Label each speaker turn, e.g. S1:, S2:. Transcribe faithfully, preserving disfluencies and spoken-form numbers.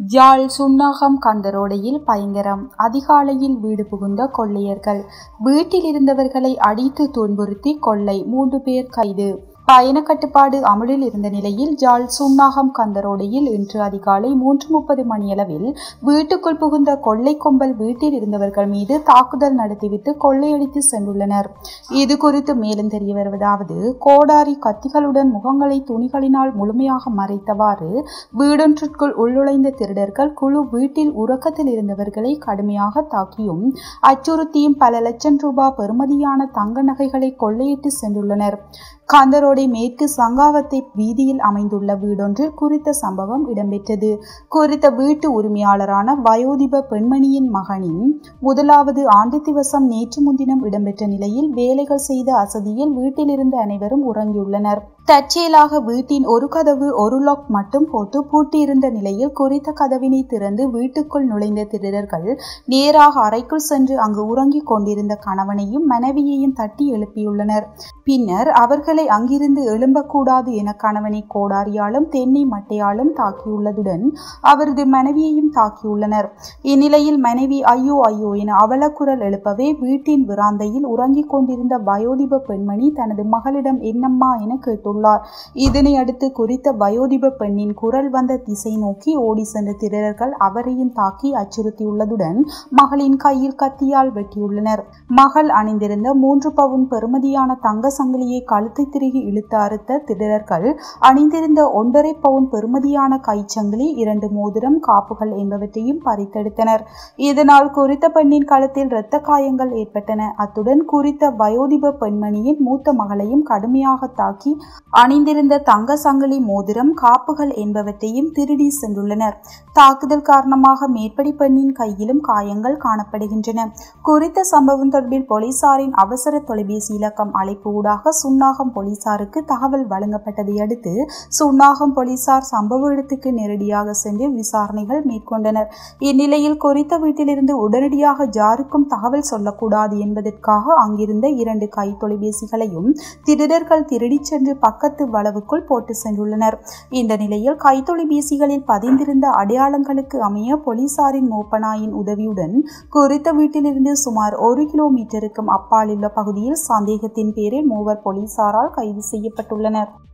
S1: யாழ் சுன்னாகம் கந்தரோடையில் பயங்கரம். அதிகாலையில் வீடு புகுந்த கொள்ளையர்கள். வீட்டில் இருந்தவர்களை அடித்து துன்புறுத்தி கொள்ளை. மூன்று பேர் கைது. பயண கட்டுப்பாடு அமலில் இருந்த நிலையில் யாழ் சுன்னாகம் கந்தரோடையில் இன்று அதிகாலை மூன்று முப்பது மணியளவில் வீட்டுக்குள் புகுந்த கொள்ளை கும்பல் வீட்டில் இருந்தவர்கள் மீது தாக்குதல் நடத்திவிட்டு கொள்ளையடித்து சென்றுள்ளனர். இது குறித்து மேலும் தெரிய வருவதாவது, கோடாரி கத்திகளுடன் முகங்களை துணிகளினால் முழுமையாக மறைத்தவாறு வீடொன்றிற்குள் உள்ளுழைந்த திருடர்கள் குழு வீட்டில் உறக்கத்தில் இருந்தவர்களை கடுமையாக தாக்கியும் அச்சுறுத்தியும் பல லட்சம் ரூபாய் பெறுமதியான தங்க நகைகளை கொள்ளையிட்டு சென்றுள்ளனர். கந்தரோடை மேற்கு சங்காவத்தை வீதியில் அமைந்துள்ள வீடொன்றில் குறித்த சம்பவம் இடம்பெற்றது. குறித்த வீட்டு உரிமையாளரான வயோதிப பெண்மணியின் மகனின் முதலாவது ஆண்டு திவசம் நேற்று முன்தினம் இடம்பெற்ற நிலையில் வேலைகள் செய்த அசதியில் வீட்டில் இருந்த அனைவரும் உறங்கியுள்ளனர். தற்செயலாக வீட்டின் ஒரு கதவு ஒரு லாக் மட்டும் போட்டு பூட்டியிருந்த நிலையில் குறித்த கதவினை திறந்து வீட்டுக்குள் நுழைந்த திருடர்கள் நேராக அறைக்குள் சென்று அங்கு உறங்கிக் கொண்டிருந்த கணவனையும் மனைவியையும் தட்டி எழுப்பியுள்ளனர். பின்னர் அவர்களை அங்கிருந்து எழும்பக்கூடாது என கணவனை கோடாரியாலும் தென்னை மட்டையாலும் தாக்கியுள்ளதுடன் அவரது மனைவியையும் தாக்கியுள்ளனர். இந்நிலையில் மனைவி ஐயோ ஐயோ என அவலக்குரல் எழுப்பவே வீட்டின் விராந்தையில் உறங்கிக் கொண்டிருந்த வயோதிப பெண்மணி தனது மகளிடம் என்னம்மா என கேட்டுள்ளார். இதனை அடுத்து குறித்த வயோதிப பெண்ணின் குரல் வந்த திசை நோக்கி ஓடி சென்ற திருடர்கள் அவரையும் தாக்கி அச்சுறுத்தியுள்ளதுடன் மகளின் கையில் கத்தியால் வெட்டியுள்ளனர். மகள் அணிந்திருந்த மூன்று பவுன் பெறுமதியான தங்க சங்கிலியை கழுத்தை திருகி இழுத்து அறுத்த திருடர்கள் அணிந்திருந்த ஒன்றரை பவுன் பெறுமதியான கைச்சங்கிலி, இரண்டு மோதிரம், காப்புகள் என்பவற்றையும் பறித்தெடுத்தனர். இதனால் குறித்த பெண்ணின் கழுத்தில் இரத்த காயங்கள் ஏற்பட்டன. அத்துடன் குறித்த வயோதிப பெண்மணியின் மூத்த மகளையும் கடுமையாக தாக்கி அணிந்திருந்த தங்க சங்கிலி, மோதிரம், காப்புகள் என்பவற்றையும் திருடி சென்றுள்ளனர். தாக்குதல் காரணமாக மேற்படி பெண்ணின் கையிலும் காயங்கள் காணப்படுகின்றன. குறித்த சம்பவம் தொடர்பில் போலீசாரின் அவசர தொலைபேசி இலக்கம் அழைப்பு ஊடாக சுன்னாகம் போலீசாருக்கு தகவல் வழங்கப்பட்டதை அடுத்து சுன்னாகம் போலீசார் சம்பவ இடத்துக்கு நேரடியாக சென்று விசாரணைகள் மேற்கொண்டனர். இந்நிலையில் குறித்த வீட்டிலிருந்து உடனடியாக யாருக்கும் தகவல் சொல்லக்கூடாது என்பதற்காக அங்கிருந்த இரண்டு கை தொலைபேசிகளையும் திருடர்கள் திருடி சென்று பக்கத்து வளவுக்குள் போட்டு சென்றுள்ளனர். இந்த நிலையில் கை தொலைபேசிகளில் பதிந்திருந்த அடையாளங்களுக்கு அமைய போலீசாரின் மோப்பனாயின் உதவியுடன் குறித்த வீட்டிலிருந்து சுமார் ஒரு கிலோமீட்டருக்கும் அப்பாலுள்ள பகுதியில் சந்தேகத்தின் பேரில் மூவர் போலீசாரால் கைது செய்யப்பட்டுள்ளனர்.